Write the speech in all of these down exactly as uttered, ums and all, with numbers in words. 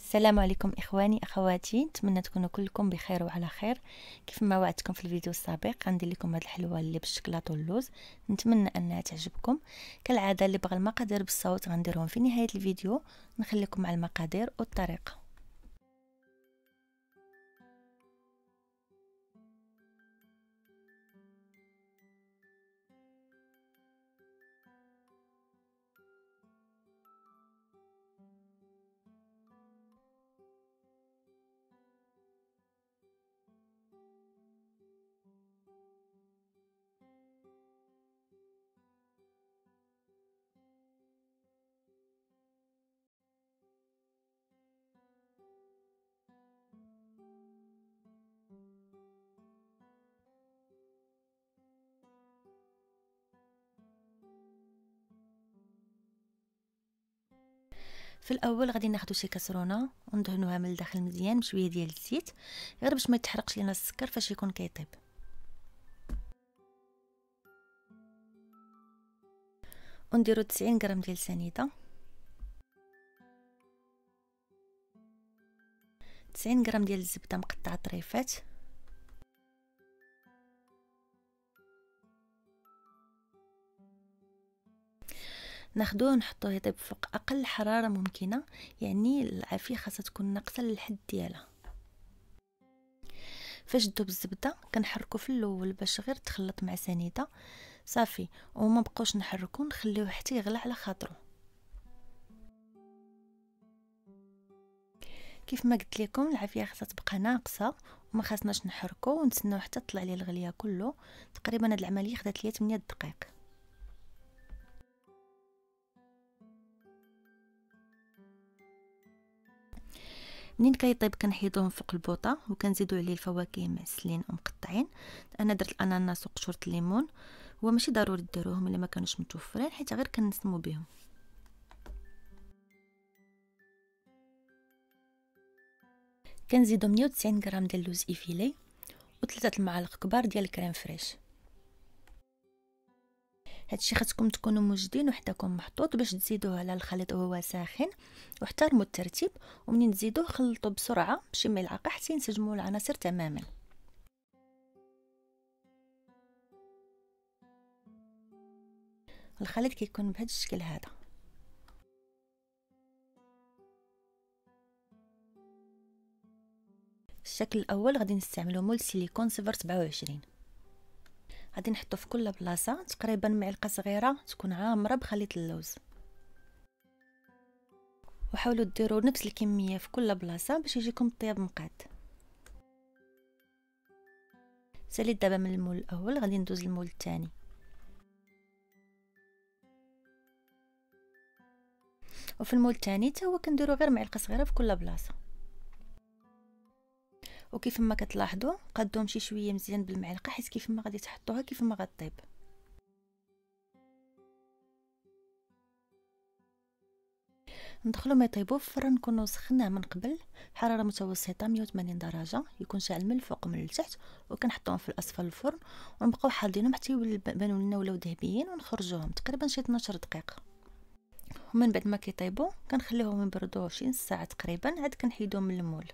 السلام عليكم اخواني اخواتي، نتمنى تكونوا كلكم بخير وعلى خير. كيف ما وعدتكم في الفيديو السابق غندير لكم هذه الحلوه اللي بالشكلاط واللوز، نتمنى انها تعجبكم. كالعاده اللي بغى المقادير بالصوت غنديرهم في نهايه الفيديو، نخليكم مع المقادير والطريقه. في الاول غادي ناخذ شي كسرونه وندهنوها من الداخل مزيان بشويه ديال الزيت، غير باش ما يتحرقش لينا السكر فاش يكون كيطيب. ونديرو تسعين غرام ديال السنيده، تسعين غرام ديال الزبده مقطعه طريفات، ناخدوه نحطوه يطيب فوق اقل حراره ممكنه، يعني العافيه خاصها تكون ناقصه للحد ديالها. فاش تذوب الزبده كنحركو في الاول باش غير تخلط مع سنيده صافي، وما بقوش نحركو نخليوه حتى يغلى على خاطرو. كيف ما قلت لكم العافيه خاصها تبقى ناقصه وما خاصناش نحركو ونتسناو حتى تطلع ليه الغليه كله. تقريبا هاد العمليه خدات ليا ثمانية دقائق. منين كيطيب كنحيدوه فوق البوطه وكنزيدو عليه الفواكه معسلين ومقطعين. انا درت الاناناس وقشوره الليمون، هو ماشي ضروري ديروهم الا ما كانوش متوفرين حيت غير كنسمو بهم. كنزيدو مية وتسعين غرام ديال اللوز ايفيلي وثلاثه المعالق كبار ديال الكريم فريش. هادشي خاصكم تكونوا موجدين وحداكم محطوط باش تزيدوه على الخليط وهو ساخن، واحترموا الترتيب. ومنين تزيدوه خلطوا بسرعه بشي ملعقه حتى ينسجموا العناصر تماما. الخليط كيكون بهذا الشكل هذا. الشكل الاول غادي نستعملوا مول سيليكون صفر سبعة وعشرين، غادي نحطو في كل بلاصه تقريبا معلقه صغيره تكون عامره بخليط اللوز. وحاولوا ديروا نفس الكميه في كل بلاصه باش يجيكم الطياب مقاد. ساليت دابا من المول الاول غادي ندوز للمول الثاني. وفي المول الثاني حتى هو كنديروا غير معلقه صغيره في كل بلاصه. وكيف ما كتلاحظوا قادوهم شي شويه مزيان بالمعلقه حيت كيف ما غادي تحطوها كيف ما غطيب. ندخلوا ما يطيبوا في الفرن نكونوا سخناه من قبل حراره متوسطه مية وثمانين درجه، يكون شاعل من الفوق من التحت، وكنحطوهم في الاسفل الفرن ونبقاو حاضينهم حتى يبانوا لنا ولاو ذهبيين ونخرجوهم تقريبا شي اثنا عشر دقيقه. ومن بعد ما كيطيبوا كنخليوهم يبردوا شي نص ساعه تقريبا عاد كنحيدوهم من المول.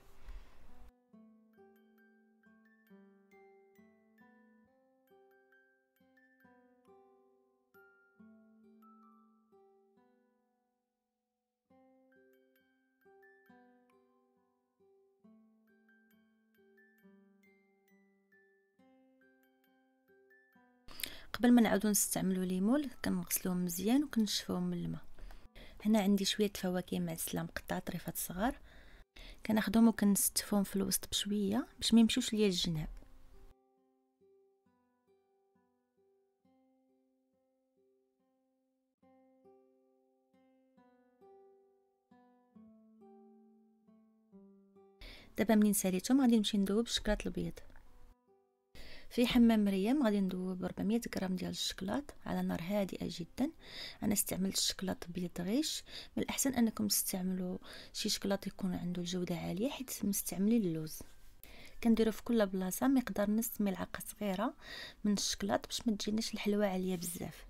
قبل ما نعاودو نستعملوا ليمول كنغسلوهم مزيان وكنشفوهم من الماء. هنا عندي شويه فواكه معسله مقطعه طريفات صغار، كناخذهم وكنستفهم في الوسط بشويه باش ما يمشوش ليا الجناب. دابا منين ساليتهم غادي نمشي ندوب الشكلاط البيض. في حمام مريم غادي ندوب أربعمية غرام ديال الشكلاط على نار هادئه جدا. انا استعملت الشكلاط بيض غيش، من الاحسن انكم تستعملوا شي شكلاط يكون عنده الجوده عاليه حيت مستعملين اللوز. كنديروا في كل بلاصه مقدار نص ملعقه صغيره من الشكلاط باش ما تجيناش الحلوه عاليه بزاف.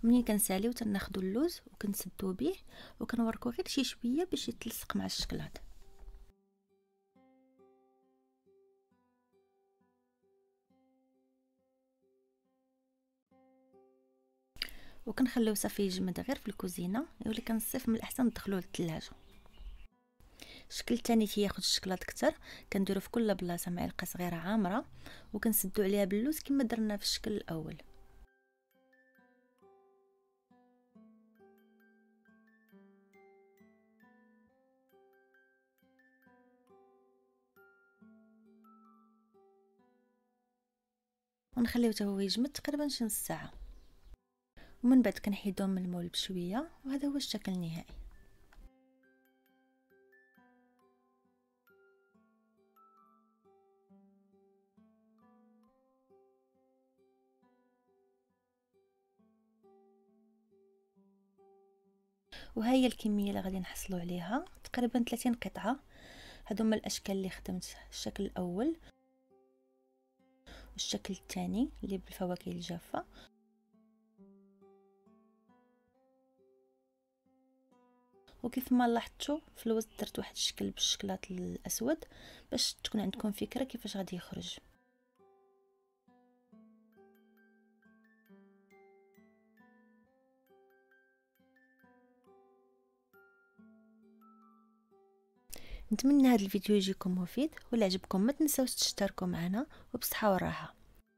منين كنساليو تناخدو اللوز وكنسدو به وكنوركو غير شي شويه باش يتلصق مع الشكلاط. وكنخليو صافي يجمد غير في الكوزينه، يولي كنصيف من الاحسن ندخلوه للثلاجه. الشكل الثاني تياخذ الشكلاط كتر، كنديرو في كل بلاصه معلقه صغيره عامره وكنسدو عليها باللوز كما درنا في الشكل الاول. ونخليوه حتى هو يجمد تقريبا شي نص ساعه، ومن بعد كنحيدوهم من المول بشويه، وهذا هو الشكل النهائي. وها هي الكميه اللي غادي نحصلوا عليها، تقريبا ثلاثين قطعه. هادو هما الاشكال اللي خدمت، الشكل الاول والشكل الثاني اللي بالفواكه الجافه، وكيف ما لاحظتوا في الوسط درت واحد الشكل بالشكلاط الاسود باش تكون عندكم فكره كيفاش غادي يخرج. نتمنى هذا الفيديو يجيكم مفيد، ولا عجبكم ما تنساوش تشتركوا معنا، وبصحه والراحه.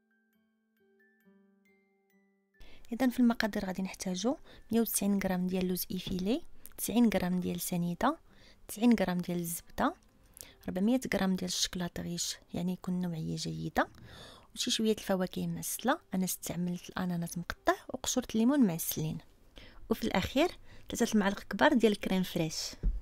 اذا في المقادير غادي نحتاجو مية وتسعين غرام ديال اللوز ايفيلي، تسعين غرام ديال السنيده، تسعين غرام ديال الزبده، أربعمية غرام ديال الشكلاط غيش يعني يكون نوعيه جيده، وشي شويه الفواكه معسله. انا استعملت الاناناس مقطع وقشور الليمون معسلين، وفي الاخير ثلاثه المعالق كبار ديال الكريم فريش.